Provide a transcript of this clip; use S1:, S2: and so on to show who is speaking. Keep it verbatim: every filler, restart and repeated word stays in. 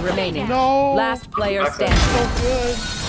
S1: remaining.
S2: No.
S1: Last player
S3: Backside.
S1: standing.
S2: So good.